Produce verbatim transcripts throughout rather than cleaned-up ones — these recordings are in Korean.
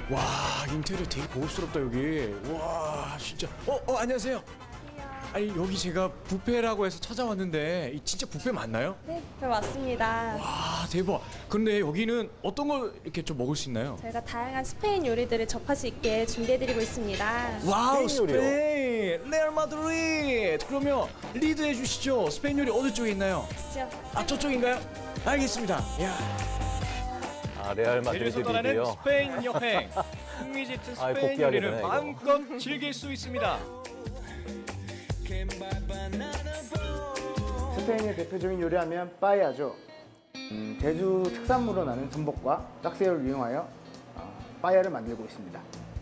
와, 인테리어 되게 고급스럽다 여기. 와, 진짜. 어, 어 안녕하세요. 아니 여기 제가 뷔페라고 해서 찾아왔는데 이 진짜 뷔페 맞나요? 네, 네 맞습니다. 와, 대박. 그런데 여기는 어떤 걸 이렇게 좀 먹을 수 있나요? 저희가 다양한 스페인 요리들을 접할 수 있게 준비해드리고 있습니다. 와우, 스페인 요리요? 스페인, 레알 마드리드. 그러면 리드해 주시죠. 스페인 요리 어디 쪽에 있나요? 진짜 아, 저쪽인가요? 알겠습니다. 야. 아, 레알 제주에서 떠나는 마드리드이고요. 스페인 여행. 흥미짙은 아이, 스페인 복귀하게 요리를 되네, 이거. 마음껏 즐길 수 있습니다. 스페인의 대표적인 요리하면 빠에야죠. 음, 제주 특산물로 나는 전복과 짝새우를 이용하여 어, 빠에야를 만들고 있습니다.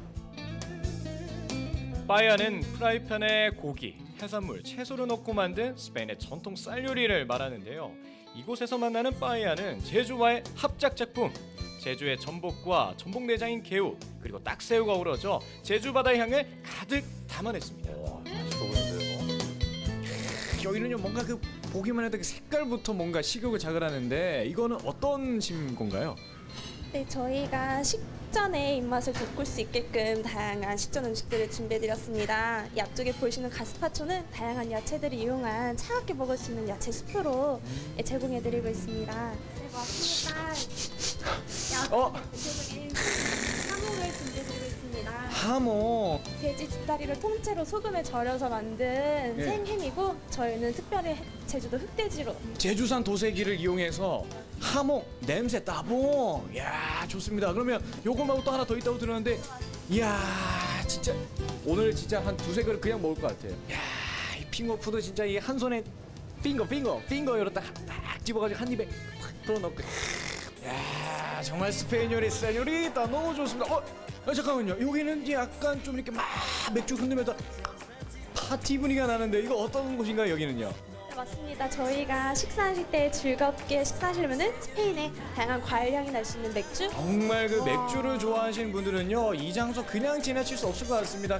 빠에야는 프라이팬에 고기, 해산물, 채소를 넣고 만든 스페인의 전통 쌀 요리를 말하는데요. 이곳에서 만나는 빠에야는 제주와의 합작 작품. 제주의 전복과 전복 내장인 개우 그리고 딱새우가 어우러져 제주 바다의 향을 가득 담아냈습니다. 와, 맛있어 보이는데요. 여기는요 뭔가 그 보기만 해도 그 색깔부터 뭔가 식욕을 자극하는데 이거는 어떤 심 건가요? 네, 저희가 식전에 입맛을 돋굴 수 있게끔 다양한 식전 음식들을 준비해드렸습니다. 이 앞쪽에 보이시는 가스파초는 다양한 야채들을 이용한 차갑게 먹을 수 있는 야채 스프로 예, 제공해드리고 있습니다. 네, 맞습니다. 어? 대표적인 하몽을 준비해드리고 있습니다. 하모. 돼지 뒷다리를 통째로 소금에 절여서 만든 예. 생햄이고 저희는 특별히 제주도 흑돼지로 제주산 도색이를 이용해서 하모 냄새 따봉. 야, 좋습니다. 그러면 요거 말고 또 하나 더 있다고 들었는데 이야 진짜 오늘 진짜 한 두세 그릇 그냥 먹을 것 같아요. 야, 이 핑거푸드 진짜 이 한 손에 핑거 핑거 핑거 이렇다 딱 집어가지고 한 입에 팍 풀어넣고 야, 정말 스페인 요리 스페인 요리 다 너무 좋습니다. 어, 어 잠깐만요. 여기는 이제 약간 좀 이렇게 막 맥주 흔들면서 파티 분위기가 나는데 이거 어떤 곳인가요 여기는요? 네, 맞습니다. 저희가 식사하실 때 즐겁게 식사하시려면은 스페인의 다양한 과일 향이 날 수 있는 맥주 정말 그 맥주를 좋아하시는 분들은요 이 장소 그냥 지나칠 수 없을 것 같습니다.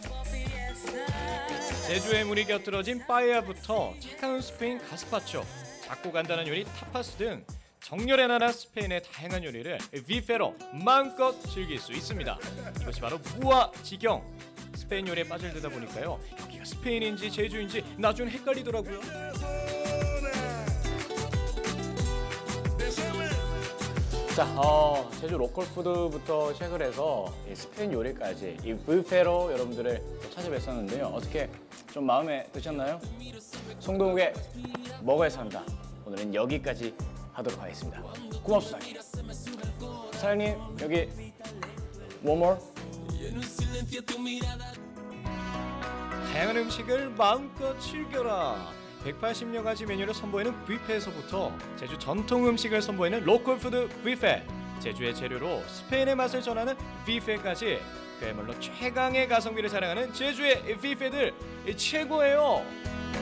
제주의 물이 곁들어진 빠에야부터 차가운 스페인 가스파초, 작고 간단한 요리 타파스 등 정열의 나라 스페인의 다양한 요리를 비페로 마음껏 즐길 수 있습니다. 이것이 바로 무아지경. 스페인 요리에 빠져들다 보니까요 여기가 스페인인지 제주인지 나중에 헷갈리더라고요. 자, 어, 제주 로컬 푸드부터 시작을 해서 이 스페인 요리까지 이 뷔페로 여러분들을 찾아뵀었는데요. 어떻게 좀 마음에 드셨나요? 송동욱의 먹어야 산다. 오늘은 여기까지 하도록 하겠습니다. 고맙습니다. 사장님, 여기 one more? 다양한 음식을 마음껏 즐겨라. 백팔십여 가지 메뉴를 선보이는 뷔페에서부터 제주 전통 음식을 선보이는 로컬 푸드 뷔페, 제주의 재료로 스페인의 맛을 전하는 뷔페까지 그야말로 최강의 가성비를 자랑하는 제주의 뷔페들 최고예요.